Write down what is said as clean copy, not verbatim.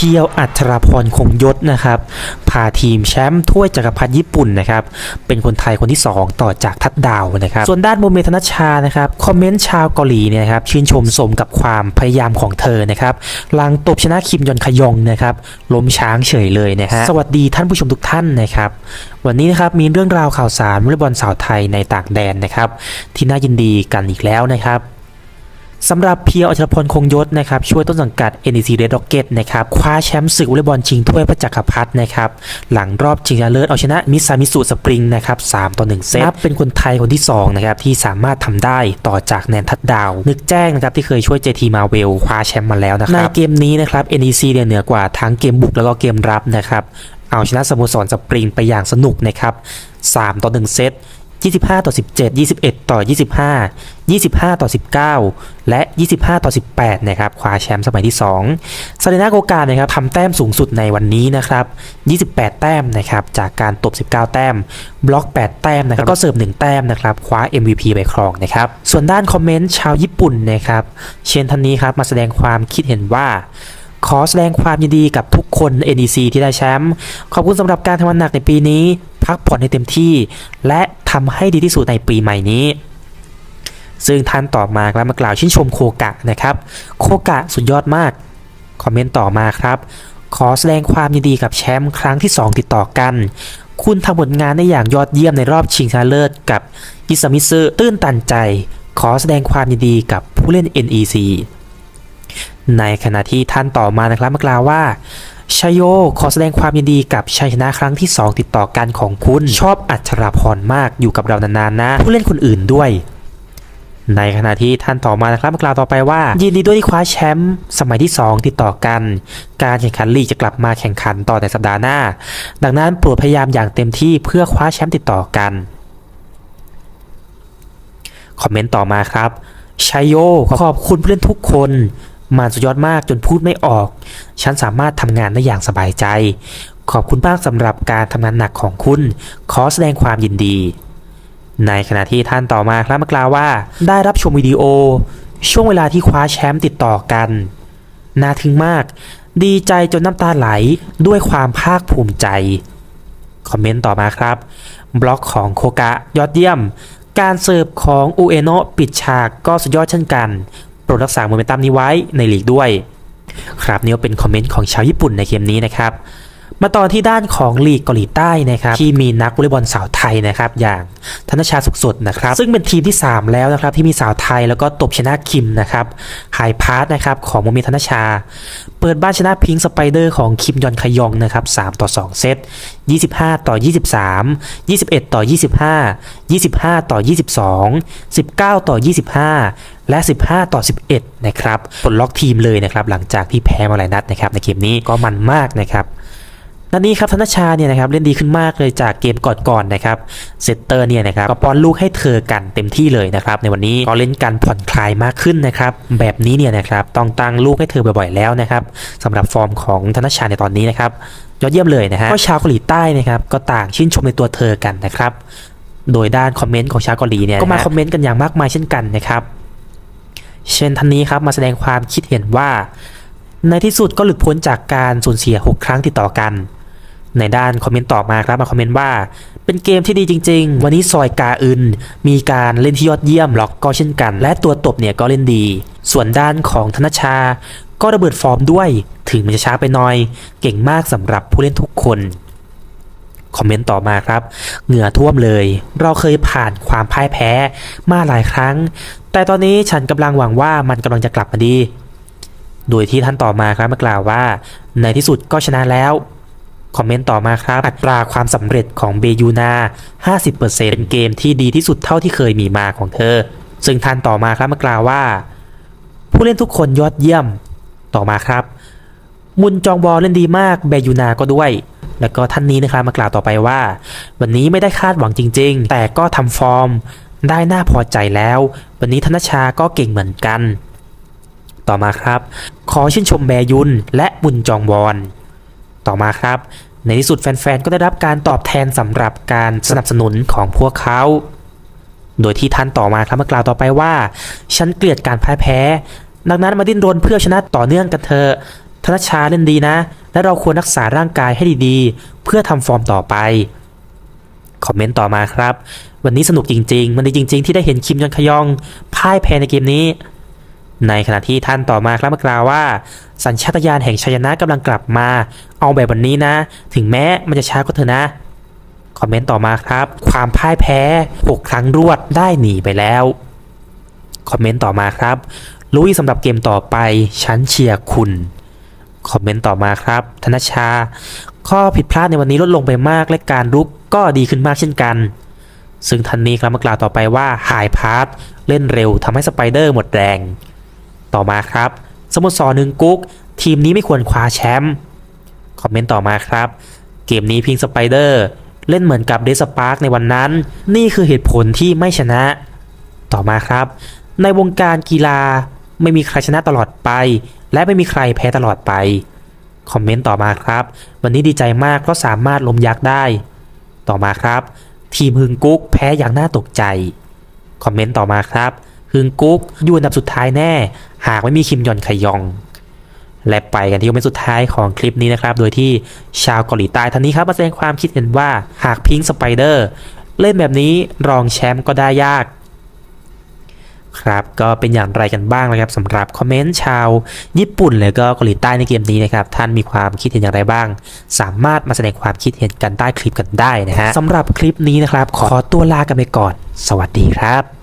พียวอัชราพรคงยศนะครับพาทีมแชมป์ถ้วยจักรพรรดิญี่ปุ่นนะครับเป็นคนไทยคนที่2ต่อจากทัดดาวนะครับส่วนด้านโมเมธนชชานะครับคอมเมนต์ชาวเกาหลีเนี่ยครับชื่นชมสมกับความพยายามของเธอนะครับหลังตบชนะคิมยอนขยองนะครับล้มช้างเฉยเลยนะฮะสวัสดีท่านผู้ชมทุกท่านนะครับวันนี้นะครับมีเรื่องราวข่าวสารวอลเลย์บอลสาวไทยในต่างแดนนะครับที่น่ายินดีกันอีกแล้วนะครับสำหรับเพียวอัชรพลคงยศนะครับช่วยต้นสังกัด NEC Red Rocket นะครับคว้าแชมป์ศึกวอลเลย์บอลชิงถ้วยพระจักรพรรดินะครับหลังรอบชิงชนะเลิศเอาชนะมิซามิสุสปริงนะครับ3-1 เซตนับเป็นคนไทยคนที่2นะครับที่สามารถทำได้ต่อจากแนนทัดดาวนึกแจ้งนะครับที่เคยช่วย JT Marvel คว้าแชมป์มาแล้วนะครับในเกมนี้นะครับ NEC เหนือกว่าทั้งเกมบุกแล้วก็เกมรับนะครับเอาชนะสโมสรสปริงไปอย่างสนุกนะครับ3-1 เซต25-17 21-25 25-19 และ 25-18 นะครับคว้าแชมป์สมัยที่2ซาเรนาโกกานะครับทำแต้มสูงสุดในวันนี้นะครับ28 แต้มนะครับจากการตบ19 แต้มบล็อก8 แต้มนะครับแล้วก็เสิร์ฟ1 แต้มนะครับคว้า MVP ไปครองนะครับส่วนด้านคอมเมนต์ชาวญี่ปุ่นนะครับเชนทันนี้ครับมาแสดงความคิดเห็นว่าขอแสดงความยินดีกับทุกคน NEC ที่ได้แชมป์ขอบคุณสำหรับการทำงานหนักในปีนี้พักผ่อนให้เต็มที่และทำให้ดีที่สุดในปีใหม่นี้ซึ่งท่านต่อมาครับมากล่าวชื่นชมโคกะนะครับโคกะสุดยอดมากคอมเมนต์ต่อมาครับขอแสดงความยินดีกับแชมป์ครั้งที่2ติดต่อกันคุณทำผลงานได้อย่างยอดเยี่ยมในรอบชิงชนะเลิศกับอิซามิซึตื้นตันใจขอแสดงความยินดีกับผู้เล่น NECในขณะที่ท่านต่อมานะครับมากล่าวว่าชัยโยขอแสดงความยินดีกับชัยชนะครั้งที่2ติดต่อกันของคุณชอบอัชราพรมากอยู่กับเรานานๆนะผู้เล่นคนอื่นด้วยในขณะที่ท่านต่อมานะครับมากล่าวต่อไปว่ายินดีด้วยที่คว้าแชมป์สมัยที่2ติดต่อกันการแข่งขันลีกจะกลับมาแข่งขันต่อในสัปดาห์หน้าดังนั้นโปรดพยายามอย่างเต็มที่เพื่อคว้าแชมป์ติดต่อกันคอมเมนต์ต่อมาครับชัยโยขอบคุณผู้เล่นทุกคนมันสุดยอดมากจนพูดไม่ออกฉันสามารถทำงานได้อย่างสบายใจขอบคุณมากสำหรับการทำงานหนักของคุณขอแสดงความยินดีในขณะที่ท่านต่อมาครับมากล่าวว่าได้รับชมวิดีโอช่วงเวลาที่คว้าแชมป์ติดต่อกันน่าทึ่งมากดีใจจนน้ำตาไหลด้วยความภาคภูมิใจคอมเมนต์ต่อมาครับบล็อกของโคกะยอดเยี่ยมการเสิร์ฟของอุเอโนะปิดฉากก็สุดยอดเช่นกันโปรดรักษาโมเมนตัมนี้ไว้ในลีกด้วยครับนี่เป็นคอมเมนต์ของชาวญี่ปุ่นในเกมนี้นะครับมาต่อที่ด้านของลีกเกาหลีใต้นะครับที่มีนักวอลเลย์บอลสาวไทยนะครับอย่างธนชาสุขสดนะครับซึ่งเป็นทีมที่3แล้วนะครับที่มีสาวไทยแล้วก็ตบชนะคิมนะครับไฮพาร์ทนะครับของโมเมธนชาเปิดบ้านชนะพิงค์สไปเดอร์ของคิมยอนขยองนะครับ3-2 เซต25-23 21-25 25-22 19-25และ15-11นะครับปลดล็อกทีมเลยนะครับหลังจากที่แพ้มาหลายนัดนะครับในเกมนี้ก็มันมากนะครับนัดนี้ครับธนชาเนี่ยนะครับเล่นดีขึ้นมากเลยจากเกมก่อนๆนะครับเซตเตอร์เนี่ยนะครับก็ป้อนลูกให้เธอกันเต็มที่เลยนะครับในวันนี้ก็เล่นกันผ่อนคลายมากขึ้นนะครับแบบนี้เนี่ยนะครับต้องตั้งลูกให้เธอบ่อยๆแล้วนะครับสำหรับฟอร์มของธนชาในตอนนี้นะครับยอดเยี่ยมเลยนะฮะก็ชาวเกาหลีใต้นะครับก็ต่างชื่นชมในตัวเธอกันนะครับโดยด้านคอมเมนต์ของชาวเกาหลีเนี่ยก็มาคอมเมนต์กันอย่างมากมายเช่นกันนะครับเช่นท่านนี้ครับมาแสดงความคิดเห็นว่าในที่สุดก็หลุดพ้นจากการสูญเสีย6 ครั้งติดต่อกันในด้านคอมเมนต์ต่อมาครับมาคอมเมนต์ว่าเป็นเกมที่ดีจริงๆวันนี้ซอยกาอึนมีการเล่นที่ยอดเยี่ยมล็อกก็เช่นกันและตัวตบเนี่ยก็เล่นดีส่วนด้านของธนชาก็ระเบิดฟอร์มด้วยถึงมันจะช้าไปหน่อยเก่งมากสำหรับผู้เล่นทุกคนคอมเมนต์ต่อมาครับเหงื่อท่วมเลยเราเคยผ่านความพ่ายแพ้มาหลายครั้งแต่ตอนนี้ฉันกำลังหวังว่ามันกำลังจะกลับมาดีโดยที่ท่านต่อมาครับมากล่าวว่าในที่สุดก็ชนะแล้วคอมเมนต์ต่อมาครับอัตราความสำเร็จของเบยูนา 50% เป็นเกมที่ดีที่สุดเท่าที่เคยมีมาของเธอซึ่งท่านต่อมาครับมากล่าวว่าผู้เล่นทุกคนยอดเยี่ยมต่อมาครับมุนจองบอลเล่นดีมากเบยูนาก็ด้วยแล้วก็ท่านนี้นะครับมากล่าวต่อไปว่าวันนี้ไม่ได้คาดหวังจริงๆแต่ก็ทำฟอร์มได้น่าพอใจแล้ววันนี้ธนชาก็เก่งเหมือนกันต่อมาครับขอชื่นชมแบยุนและมุนจองบอลต่อมาครับในที่สุดแฟนๆก็ได้รับการตอบแทนสำหรับการสนับสนุนของพวกเขาโดยที่ท่านต่อมาครับมากล่าวต่อไปว่าฉันเกลียดการพ่ายแพ้ดังนั้นมาดิ้นรนเพื่อชนะต่อเนื่องกันเถอะธนชชาเล่นดีนะและเราควรรักษาร่างกายให้ดีๆเพื่อทำฟอร์มต่อไปคอมเมนต์ต่อมาครับวันนี้สนุกจริงๆมันดีจริงๆที่ได้เห็นคิมยอนขยองพ่ายแพ้ในเกมนี้ในขณะที่ท่านต่อมาครับมากล่าวว่าสัญชาตญาณแห่งชัยชนะกำลังกลับมาเอาแบบวันนี้นะถึงแม้มันจะช้าก็เถอะนะคอมเมนต์ต่อมาครับความพ่ายแพ้6ครั้งรวดได้หนีไปแล้วคอมเมนต์ต่อมาครับลุยสำหรับเกมต่อไปฉันเชียร์คุณคอมเมนต์ต่อมาครับธนชชาข้อผิดพลาดในวันนี้ลดลงไปมากและการรุกก็ดีขึ้นมากเช่นกันซึ่งท่านนี้ครับมากล่าวต่อไปว่าไฮพาร์ทเล่นเร็วทำให้สไปเดอร์หมดแรงต่อมาครับสโมสรหนึ่งกุ๊กทีมนี้ไม่ควรคว้าแชมป์คอมเมนต์ต่อมาครับเกมนี้พิงสไปเดอร์เล่นเหมือนกับเดสปาร์กในวันนั้นนี่คือเหตุผลที่ไม่ชนะต่อมาครับในวงการกีฬาไม่มีใครชนะตลอดไปและไม่มีใครแพ้ตลอดไปคอมเมนต์ต่อมาครับวันนี้ดีใจมากเพราะสามารถล้มยักษ์ได้ต่อมาครับทีมฮึงกุ๊กแพ้อย่างน่าตกใจคอมเมนต์ต่อมาครับฮึงกุ๊กอยู่อันดับสุดท้ายแน่หากไม่มีคิมยอนขยองและไปกันที่คอมเมนต์สุดท้ายของคลิปนี้นะครับโดยที่ชาวเกาหลีใต้ท่านนี้ครับมาแสดงความคิดเห็นว่าหากพิงค์สไปเดอร์เล่นแบบนี้รองแชมป์ก็ได้ยากครับก็เป็นอย่างไรกันบ้างนะครับสำหรับคอมเมนต์ชาวญี่ปุ่นและก็เกาหลีใต้ในเกมนี้นะครับท่านมีความคิดเห็นอย่างไรบ้างสามารถมาแสดงความคิดเห็นกันใต้คลิปกันได้นะฮะสำหรับคลิปนี้นะครับขอตัวลากันไปก่อนสวัสดีครับ